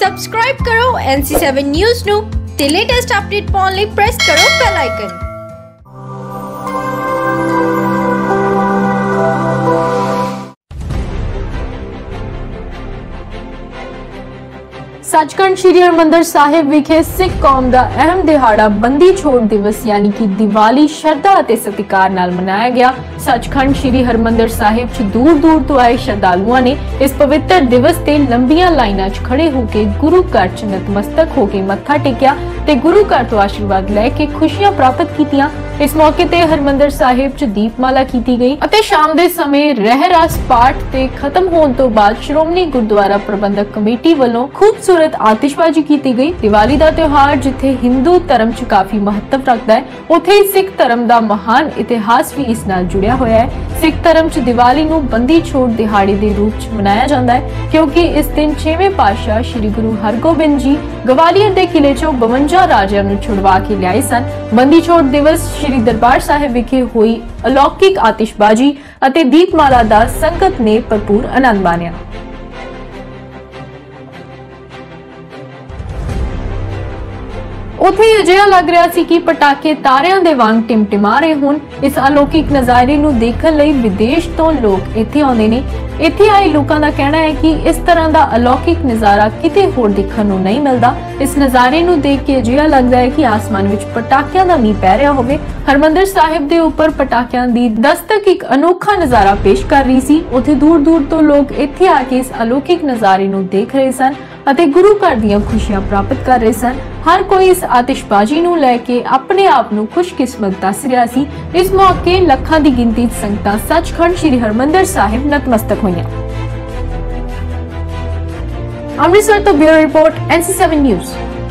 Subscribe ਕਰੋ NC7 news ਨੂੰ ਤੇ ਲੇਟੈਸਟ ਅਪਡੇਟ ਪਾਉਣ ਲਈ ਪ੍ਰੈਸ ਕਰੋ ਬੈਲ ਆਈਕਨ। सचखंड श्री हरमंदिर साहिब विखे सिख कौम का अहम दिहाड़ा बंदी छोड़ दिवस यानी कि दिवाली श्रद्धा और सत्कार नाल मनाया गया। सचखंड श्री हरमंदिर साहिब च दूर दूर तो आए श्रद्धालुओं ने इस पवित्र दिवस ते लंबियां लाइनां च खड़े होके गुरु घर च नतमस्तक होके मत्था टेकिया ते गुरु घर तो आशीर्वाद लैके खुशियां प्राप्त कीतियां। इस मौके ते हरमंदिर साहिब च दीपमाला कीती गई अते शाम दे समय रहरास पाठ ते खत्म होने तो बाद श्रोमणी गुरुद्वारा प्रबंधक कमेटी वालों खूबसूरत आतिशबाजी की गई। दिवाली का त्योहार जिथे हिंदू धर्म च काफी महत्व रखता है, उथे ही सिख धर्म का महान इतिहास भी इस नाल जुड़िया होया है। सिख धर्म च दिवाली नूं बंदी छोड़ दिहाड़े के रूप च मनाया जाता है, क्योंकि इस दिन 6वें पातशाह श्री गुरु हरगोबिंद जी गवालियर के किले चों 52 राजियां नूं छुड़वा के लियाए सन। बंदी छोड़ दिवस श्री दरबार साहिब विखे हुई अलौकिक आतिशबाजी अते दीपमाला दा संगत ने भरपूर आनंद माणिया। उथे अजिहा लग रहा सी कि पटाखे तारियां दे वांग टिमटिमा रहे होण। इस अलौकिक नज़ारे नूं देखण लई विदेश तो लोग इत्थे आउंदे ने। इत्थे आए लोकां दा कहना है कि इस तरह दा अलौकिक नज़ारा किते होर देखण नूं नहीं मिलदा। इस नज़ारे नूं देख के अजिहा लगदा है कि आसमान विच पटाखियां दा मींह पै रिहा होवे। हरमंदिर साहिब दे उपर पटाखियां दी दस्तक एक अनोखा नज़ारा पेश कर रही सी। उथे दूर दूर तो लोग इत्थे आके इस अलौकिक नज़ारे नूं देख रहे सन अते गुरु घर दीयां खुशियां प्राप्त कर रहे सन। हर कोई इस आतिशबाजी नूं लैके अपने आप नूं खुशकिस्मत दस रहा सी। इस मौके लखां दी गिनती संगतां सचखंड श्री हरमंदिर साहिब नतमस्तक होईयां। अमृतसर तो ब्यूरो रिपोर्ट NC7 न्यूज़।